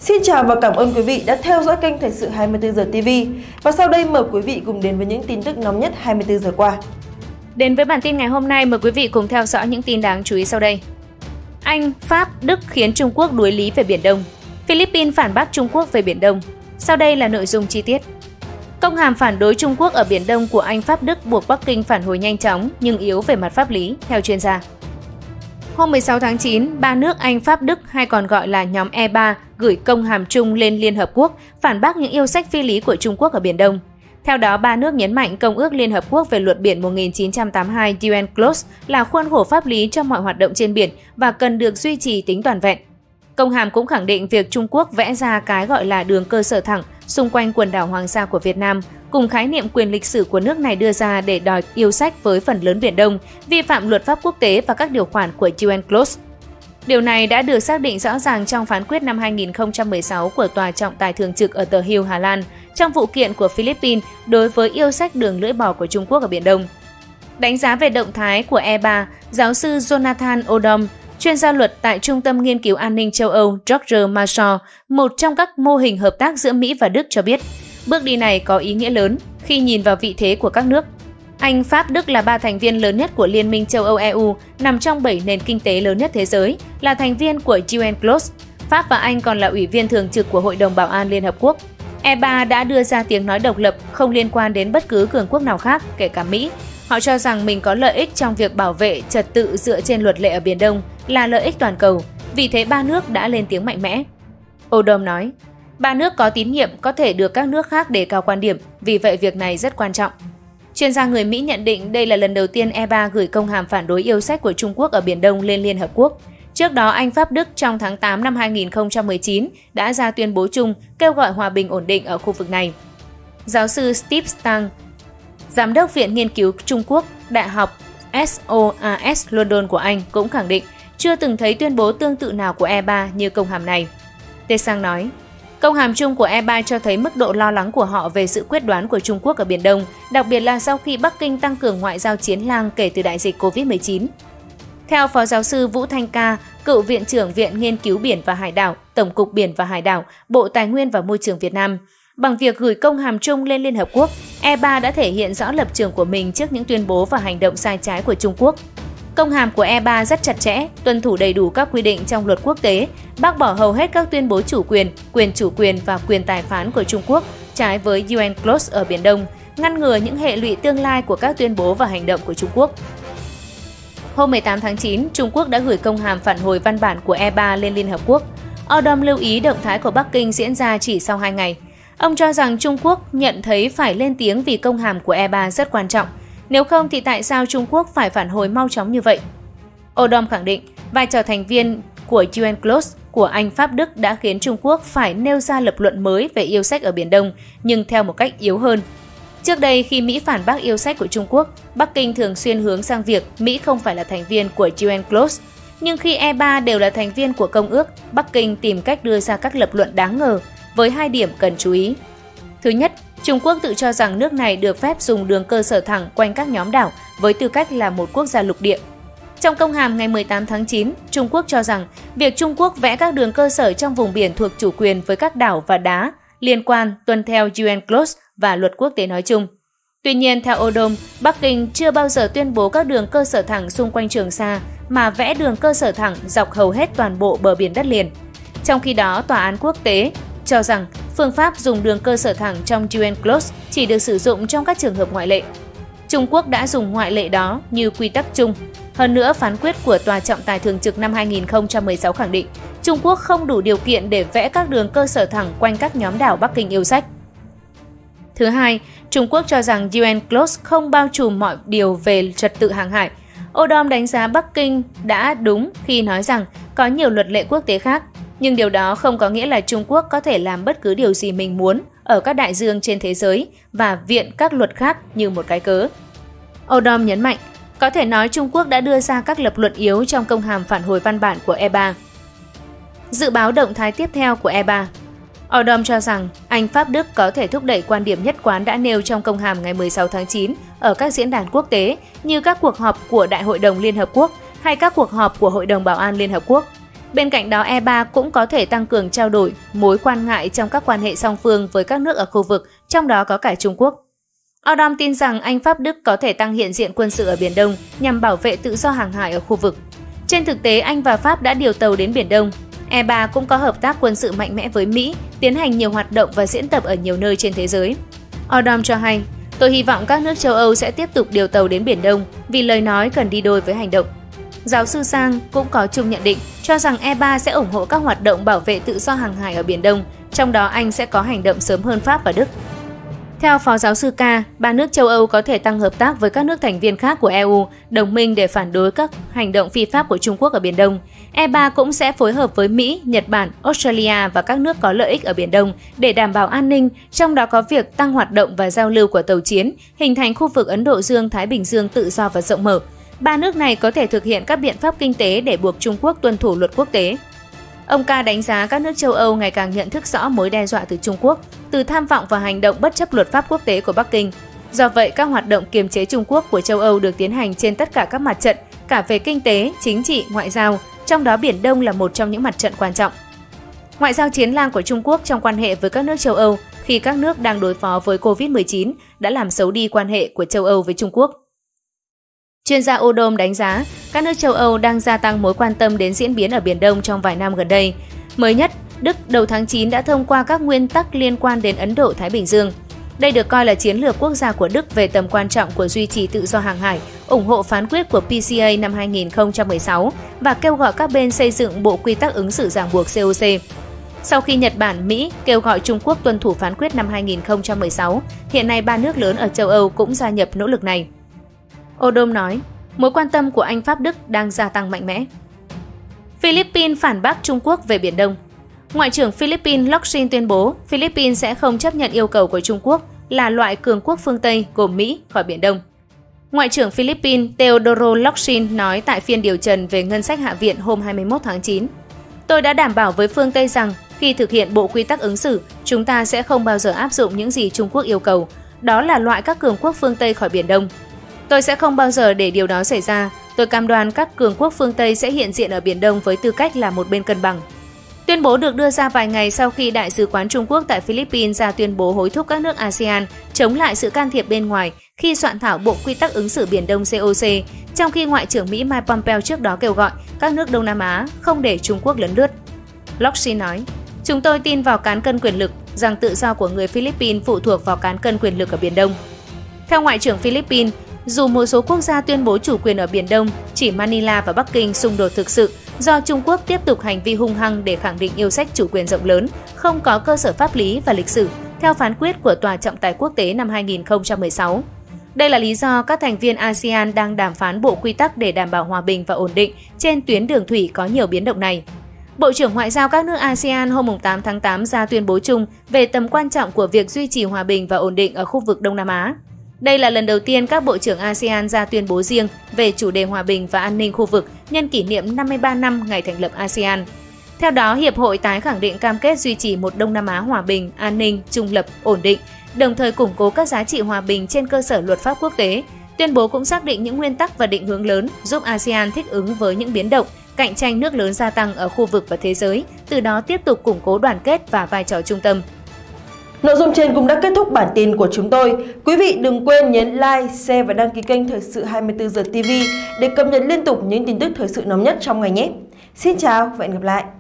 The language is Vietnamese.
Xin chào và cảm ơn quý vị đã theo dõi kênh Thời sự 24 giờ TV. Và sau đây mời quý vị cùng đến với những tin tức nóng nhất 24 giờ qua. Đến với bản tin ngày hôm nay, mời quý vị cùng theo dõi những tin đáng chú ý sau đây. Anh, Pháp, Đức khiến Trung Quốc đuối lý về Biển Đông. Philippines phản bác Trung Quốc về Biển Đông. Sau đây là nội dung chi tiết. Công hàm phản đối Trung Quốc ở Biển Đông của Anh, Pháp, Đức buộc Bắc Kinh phản hồi nhanh chóng nhưng yếu về mặt pháp lý, theo chuyên gia. Hôm 16 tháng 9, ba nước Anh, Pháp, Đức hay còn gọi là nhóm E3 gửi công hàm chung lên Liên Hợp Quốc phản bác những yêu sách phi lý của Trung Quốc ở Biển Đông. Theo đó, ba nước nhấn mạnh Công ước Liên Hợp Quốc về luật biển 1982 UNCLOS là khuôn khổ pháp lý cho mọi hoạt động trên biển và cần được duy trì tính toàn vẹn. Công hàm cũng khẳng định việc Trung Quốc vẽ ra cái gọi là đường cơ sở thẳng xung quanh quần đảo Hoàng Sa của Việt Nam, cùng khái niệm quyền lịch sử của nước này đưa ra để đòi yêu sách với phần lớn Biển Đông, vi phạm luật pháp quốc tế và các điều khoản của UNCLOS. Điều này đã được xác định rõ ràng trong phán quyết năm 2016 của Tòa trọng tài thường trực ở The Hague, Hà Lan, trong vụ kiện của Philippines đối với yêu sách đường lưỡi bò của Trung Quốc ở Biển Đông. Đánh giá về động thái của E3, giáo sư Jonathan Odom, chuyên gia luật tại Trung tâm Nghiên cứu An ninh châu Âu George Marshall, một trong các mô hình hợp tác giữa Mỹ và Đức cho biết, bước đi này có ý nghĩa lớn khi nhìn vào vị thế của các nước. Anh, Pháp, Đức là ba thành viên lớn nhất của Liên minh châu Âu EU, nằm trong 7 nền kinh tế lớn nhất thế giới, là thành viên của UNCLOS. Pháp và Anh còn là ủy viên thường trực của Hội đồng Bảo an Liên Hợp Quốc. E3 đã đưa ra tiếng nói độc lập, không liên quan đến bất cứ cường quốc nào khác, kể cả Mỹ. Họ cho rằng mình có lợi ích trong việc bảo vệ trật tự dựa trên luật lệ ở Biển Đông, là lợi ích toàn cầu. Vì thế ba nước đã lên tiếng mạnh mẽ. Odom nói, ba nước có tín nhiệm có thể được các nước khác đề cao quan điểm, vì vậy việc này rất quan trọng. Chuyên gia người Mỹ nhận định đây là lần đầu tiên E3 gửi công hàm phản đối yêu sách của Trung Quốc ở Biển Đông lên Liên Hợp Quốc. Trước đó, Anh, Pháp, Đức trong tháng 8 năm 2019 đã ra tuyên bố chung kêu gọi hòa bình ổn định ở khu vực này. Giáo sư Steve Stang, Giám đốc Viện Nghiên cứu Trung Quốc, Đại học SOAS London của Anh cũng khẳng định chưa từng thấy tuyên bố tương tự nào của E3 như công hàm này. Stang nói, công hàm chung của E3 cho thấy mức độ lo lắng của họ về sự quyết đoán của Trung Quốc ở Biển Đông, đặc biệt là sau khi Bắc Kinh tăng cường ngoại giao chiến lang kể từ đại dịch COVID-19. Theo Phó Giáo sư Vũ Thanh Ca, cựu Viện trưởng Viện Nghiên cứu Biển và Hải đảo, Tổng cục Biển và Hải đảo, Bộ Tài nguyên và Môi trường Việt Nam, bằng việc gửi công hàm chung lên Liên Hợp Quốc, E3 đã thể hiện rõ lập trường của mình trước những tuyên bố và hành động sai trái của Trung Quốc. Công hàm của E3 rất chặt chẽ, tuân thủ đầy đủ các quy định trong luật quốc tế, bác bỏ hầu hết các tuyên bố chủ quyền chủ quyền và quyền tài phán của Trung Quốc trái với UNCLOS ở Biển Đông, ngăn ngừa những hệ lụy tương lai của các tuyên bố và hành động của Trung Quốc. Hôm 18 tháng 9, Trung Quốc đã gửi công hàm phản hồi văn bản của E3 lên Liên Hợp Quốc. Odom lưu ý động thái của Bắc Kinh diễn ra chỉ sau 2 ngày. Ông cho rằng Trung Quốc nhận thấy phải lên tiếng vì công hàm của E3 rất quan trọng. Nếu không thì tại sao Trung Quốc phải phản hồi mau chóng như vậy? Odom khẳng định vai trò thành viên của UNCLOS của Anh, Pháp, Đức đã khiến Trung Quốc phải nêu ra lập luận mới về yêu sách ở Biển Đông, nhưng theo một cách yếu hơn. Trước đây, khi Mỹ phản bác yêu sách của Trung Quốc, Bắc Kinh thường xuyên hướng sang việc Mỹ không phải là thành viên của UNCLOS. Nhưng khi E3 đều là thành viên của Công ước, Bắc Kinh tìm cách đưa ra các lập luận đáng ngờ với 2 điểm cần chú ý. Thứ nhất, Trung Quốc tự cho rằng nước này được phép dùng đường cơ sở thẳng quanh các nhóm đảo với tư cách là một quốc gia lục địa. Trong công hàm ngày 18 tháng 9, Trung Quốc cho rằng việc Trung Quốc vẽ các đường cơ sở trong vùng biển thuộc chủ quyền với các đảo và đá liên quan tuân theo UNCLOS và luật quốc tế nói chung. Tuy nhiên, theo Odom, Bắc Kinh chưa bao giờ tuyên bố các đường cơ sở thẳng xung quanh Trường Sa mà vẽ đường cơ sở thẳng dọc hầu hết toàn bộ bờ biển đất liền. Trong khi đó, Tòa án quốc tế cho rằng phương pháp dùng đường cơ sở thẳng trong UNCLOS chỉ được sử dụng trong các trường hợp ngoại lệ. Trung Quốc đã dùng ngoại lệ đó như quy tắc chung. Hơn nữa, phán quyết của Tòa trọng tài thường trực năm 2016 khẳng định Trung Quốc không đủ điều kiện để vẽ các đường cơ sở thẳng quanh các nhóm đảo Bắc Kinh yêu sách. Thứ hai, Trung Quốc cho rằng UNCLOS không bao trùm mọi điều về trật tự hàng hải. Odom đánh giá Bắc Kinh đã đúng khi nói rằng có nhiều luật lệ quốc tế khác, nhưng điều đó không có nghĩa là Trung Quốc có thể làm bất cứ điều gì mình muốn ở các đại dương trên thế giới và viện các luật khác như một cái cớ. Odom nhấn mạnh, có thể nói Trung Quốc đã đưa ra các lập luận yếu trong công hàm phản hồi văn bản của E3. Dự báo động thái tiếp theo của E3. Odom cho rằng Anh, Pháp, Đức có thể thúc đẩy quan điểm nhất quán đã nêu trong công hàm ngày 16 tháng 9 ở các diễn đàn quốc tế như các cuộc họp của Đại hội đồng Liên Hợp Quốc hay các cuộc họp của Hội đồng Bảo an Liên Hợp Quốc. Bên cạnh đó, E3 cũng có thể tăng cường trao đổi mối quan ngại trong các quan hệ song phương với các nước ở khu vực, trong đó có cả Trung Quốc. Odom tin rằng Anh, Pháp, Đức có thể tăng hiện diện quân sự ở Biển Đông nhằm bảo vệ tự do hàng hải ở khu vực. Trên thực tế, Anh và Pháp đã điều tàu đến Biển Đông. E3 cũng có hợp tác quân sự mạnh mẽ với Mỹ, tiến hành nhiều hoạt động và diễn tập ở nhiều nơi trên thế giới. Odom cho hay, tôi hy vọng các nước châu Âu sẽ tiếp tục điều tàu đến Biển Đông vì lời nói cần đi đôi với hành động. Giáo sư Sang cũng có chung nhận định, cho rằng E3 sẽ ủng hộ các hoạt động bảo vệ tự do hàng hải ở Biển Đông, trong đó Anh sẽ có hành động sớm hơn Pháp và Đức. Theo Phó giáo sư K, ba nước châu Âu có thể tăng hợp tác với các nước thành viên khác của EU, đồng minh để phản đối các hành động phi pháp của Trung Quốc ở Biển Đông. E3 cũng sẽ phối hợp với Mỹ, Nhật Bản, Australia và các nước có lợi ích ở Biển Đông để đảm bảo an ninh, trong đó có việc tăng hoạt động và giao lưu của tàu chiến, hình thành khu vực Ấn Độ Dương-Thái Bình Dương tự do và rộng mở. Ba nước này có thể thực hiện các biện pháp kinh tế để buộc Trung Quốc tuân thủ luật quốc tế. Ông K đánh giá các nước châu Âu ngày càng nhận thức rõ mối đe dọa từ Trung Quốc, từ tham vọng và hành động bất chấp luật pháp quốc tế của Bắc Kinh. Do vậy, các hoạt động kiềm chế Trung Quốc của châu Âu được tiến hành trên tất cả các mặt trận, cả về kinh tế, chính trị, ngoại giao, trong đó Biển Đông là một trong những mặt trận quan trọng. Ngoại giao chiến lang của Trung Quốc trong quan hệ với các nước châu Âu khi các nước đang đối phó với Covid-19 đã làm xấu đi quan hệ của châu Âu với Trung Quốc. Chuyên gia Odom đánh giá, các nước châu Âu đang gia tăng mối quan tâm đến diễn biến ở Biển Đông trong vài năm gần đây. Mới nhất, Đức đầu tháng 9 đã thông qua các nguyên tắc liên quan đến Ấn Độ-Thái Bình Dương. Đây được coi là chiến lược quốc gia của Đức về tầm quan trọng của duy trì tự do hàng hải, ủng hộ phán quyết của PCA năm 2016 và kêu gọi các bên xây dựng bộ quy tắc ứng xử ràng buộc COC. Sau khi Nhật Bản, Mỹ kêu gọi Trung Quốc tuân thủ phán quyết năm 2016, hiện nay ba nước lớn ở châu Âu cũng gia nhập nỗ lực này. Odom nói, mối quan tâm của Anh, Pháp, Đức đang gia tăng mạnh mẽ. Philippines phản bác Trung Quốc về Biển Đông. Ngoại trưởng Philippines Locsin tuyên bố Philippines sẽ không chấp nhận yêu cầu của Trung Quốc là loại cường quốc phương Tây gồm Mỹ khỏi Biển Đông. Ngoại trưởng Philippines Teodoro Locsin nói tại phiên điều trần về ngân sách Hạ viện hôm 21 tháng 9. Tôi đã đảm bảo với phương Tây rằng khi thực hiện bộ quy tắc ứng xử, chúng ta sẽ không bao giờ áp dụng những gì Trung Quốc yêu cầu, đó là loại các cường quốc phương Tây khỏi Biển Đông. Tôi sẽ không bao giờ để điều đó xảy ra. Tôi cam đoan các cường quốc phương Tây sẽ hiện diện ở Biển Đông với tư cách là một bên cân bằng. Tuyên bố được đưa ra vài ngày sau khi Đại sứ quán Trung Quốc tại Philippines ra tuyên bố hối thúc các nước ASEAN chống lại sự can thiệp bên ngoài khi soạn thảo bộ quy tắc ứng xử Biển Đông COC, trong khi Ngoại trưởng Mỹ Mike Pompeo trước đó kêu gọi các nước Đông Nam Á không để Trung Quốc lấn lướt. Locsin nói, chúng tôi tin vào cán cân quyền lực, rằng tự do của người Philippines phụ thuộc vào cán cân quyền lực ở Biển Đông. Theo Ngoại trưởng Philippines, dù một số quốc gia tuyên bố chủ quyền ở Biển Đông, chỉ Manila và Bắc Kinh xung đột thực sự do Trung Quốc tiếp tục hành vi hung hăng để khẳng định yêu sách chủ quyền rộng lớn, không có cơ sở pháp lý và lịch sử, theo phán quyết của Tòa trọng tài quốc tế năm 2016. Đây là lý do các thành viên ASEAN đang đàm phán bộ quy tắc để đảm bảo hòa bình và ổn định trên tuyến đường thủy có nhiều biến động này. Bộ trưởng Ngoại giao các nước ASEAN hôm 8 tháng 8 ra tuyên bố chung về tầm quan trọng của việc duy trì hòa bình và ổn định ở khu vực Đông Nam Á. Đây là lần đầu tiên các bộ trưởng ASEAN ra tuyên bố riêng về chủ đề hòa bình và an ninh khu vực nhân kỷ niệm 53 năm ngày thành lập ASEAN. Theo đó, Hiệp hội tái khẳng định cam kết duy trì một Đông Nam Á hòa bình, an ninh, trung lập, ổn định, đồng thời củng cố các giá trị hòa bình trên cơ sở luật pháp quốc tế. Tuyên bố cũng xác định những nguyên tắc và định hướng lớn giúp ASEAN thích ứng với những biến động, cạnh tranh nước lớn gia tăng ở khu vực và thế giới, từ đó tiếp tục củng cố đoàn kết và vai trò trung tâm. Nội dung trên cũng đã kết thúc bản tin của chúng tôi. Quý vị đừng quên nhấn like, share và đăng ký kênh Thời sự 24 giờ TV để cập nhật liên tục những tin tức thời sự nóng nhất trong ngày nhé. Xin chào và hẹn gặp lại!